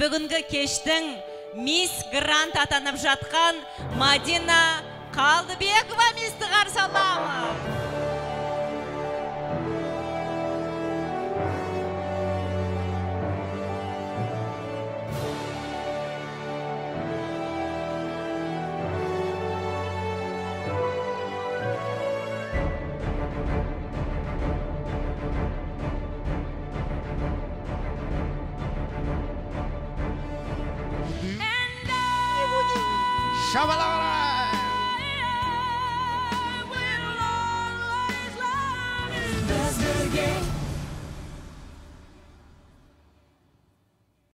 бүгінгі кештің Мисс Грант атанып жатқан Мадина Қалдыбекова мисті қарсы аламыз. Şabalala!